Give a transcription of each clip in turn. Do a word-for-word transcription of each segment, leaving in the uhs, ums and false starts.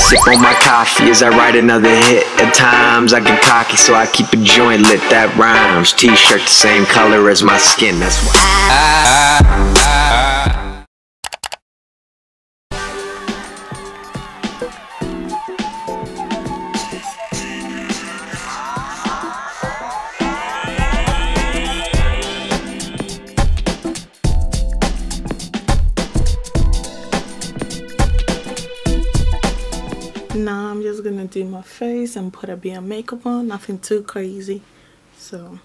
sip on my coffee as I write another hit. At times I get cocky, so I keep a joint lit. That rhymes. T-shirt the same color as my skin, that's why I, I, I, Now I'm just gonna do my face and put a bit of makeup on, nothing too crazy. So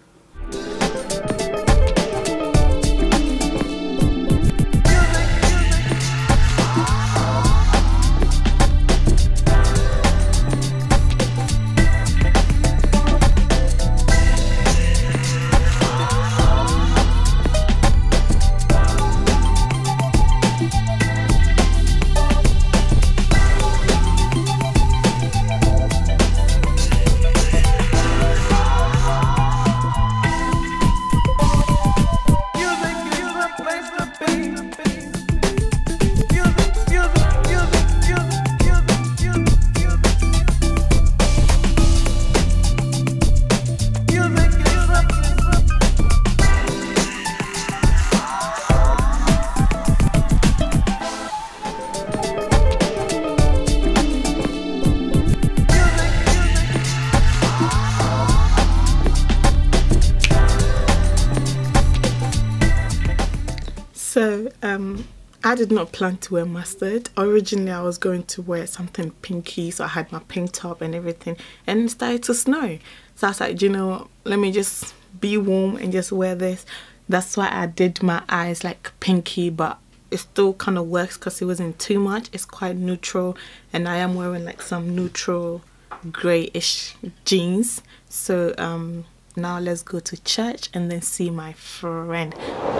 So, um, I did not plan to wear mustard. Originally, I was going to wear something pinky, so I had my pink top and everything, and it started to snow. So I was like, you know, let me just be warm and just wear this. That's why I did my eyes like pinky, but it still kind of works because it wasn't too much. It's quite neutral, and I am wearing like some neutral grayish jeans. So um, now let's go to church and then see my friend.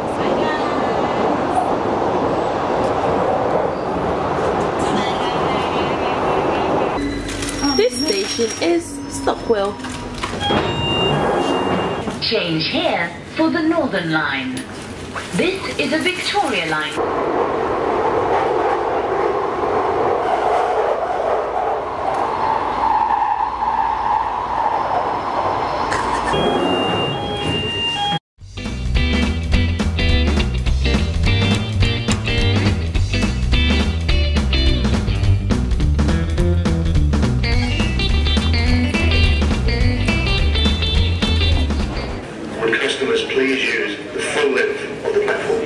This station is Stockwell. Change here for the Northern Line. This is a Victoria Line. Please use the full length of the platform.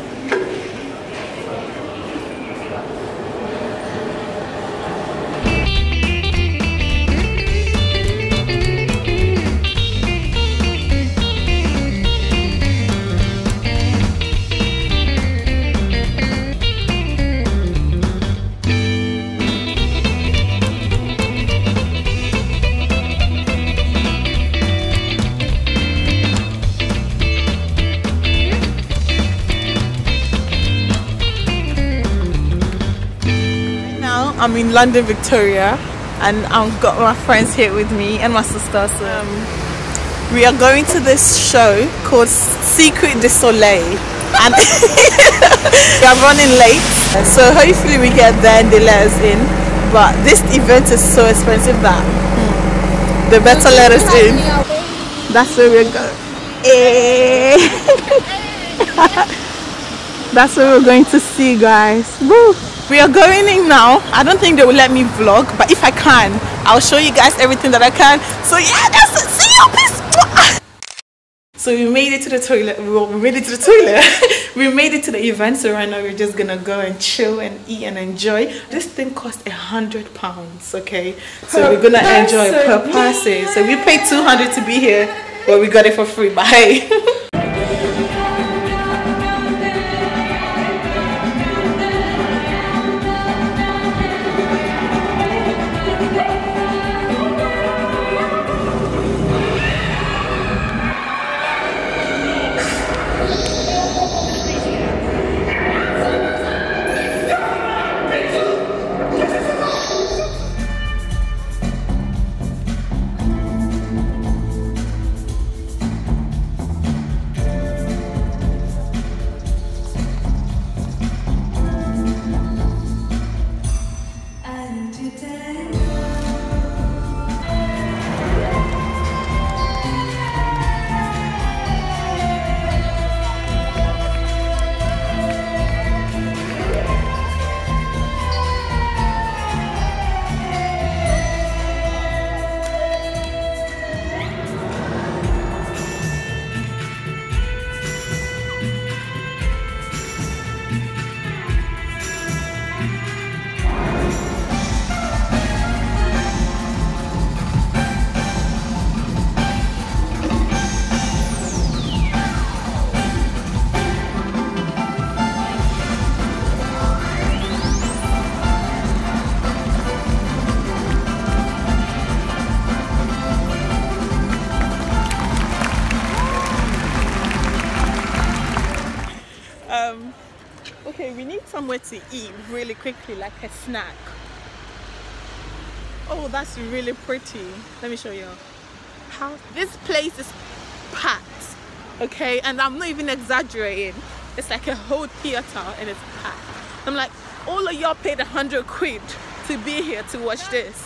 I'm in London, Victoria, and I've got my friends here with me and my sister. So um, we are going to this show called Secret du Soleil, and we are running late. So hopefully we get there and they let us in. But this event is so expensive that hmm, they better let us in. That's where we're going. Hey. That's what we're going to see, guys. Woo. We are going in now. I don't think they will let me vlog, but if I can, I'll show you guys everything that I can. So yeah, that's it. See you, peace. So we made it to the toilet. We made it to the toilet. We made it to the event. So right now we're just gonna go and chill and eat and enjoy. This thing cost a hundred pounds. Okay, so per we're gonna person. enjoy per person. So we paid two hundred to be here, but we got it for free. Bye. Okay, we need somewhere to eat really quickly, like a snack. Oh, that's really pretty. Let me show you how this place is packed. Okay, and I'm not even exaggerating. It's like a whole theater and it's packed. I'm like, all of y'all paid a hundred quid to be here to watch this.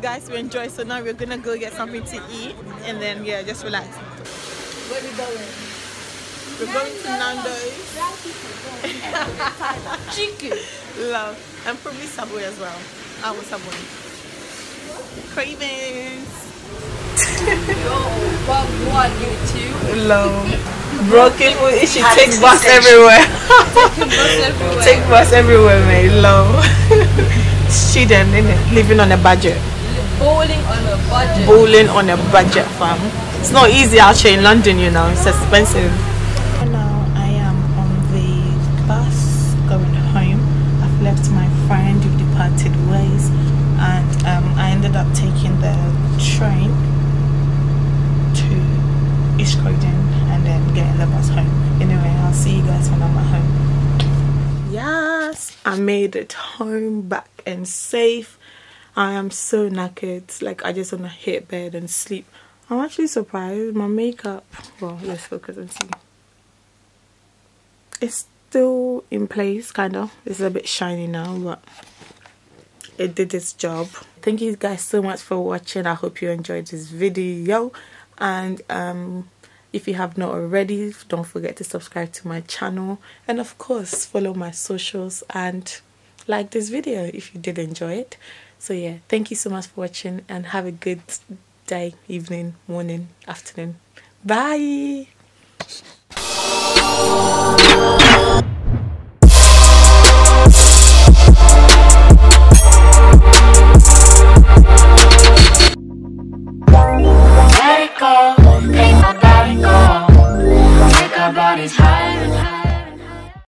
guys, we enjoy. So now we're gonna go get something to eat and then yeah, just relax. Where are we going? We're going to Nando's. Chicken. Love. And probably Subway as well. I want Subway. Cravings. Yo, Bob one, you two. Love. Broken food. It should take bus everywhere. Take bus everywhere. Take bus everywhere, mate. Love. Student, innit? Living on a budget. Bowling on a budget. Bowling on a budget, fam. It's not easy out here in London, you know. It's expensive. Now I am on the bus going home. I've left my friend. We've departed ways, and um, I ended up taking the train to East Croydon and then getting the bus home. Anyway, I'll see you guys when I'm at home. Yes, I made it home, back and safe. I am so knackered. Like, I just want to hit bed and sleep. I'm actually surprised. My makeup, well, let's focus and see. It's still in place, kind of. It's a bit shiny now, but it did its job. Thank you guys so much for watching. I hope you enjoyed this video. And um, if you have not already, don't forget to subscribe to my channel. And of course, follow my socials and like this video if you did enjoy it. So yeah, thank you so much for watching and have a good day, evening, morning, afternoon. Bye.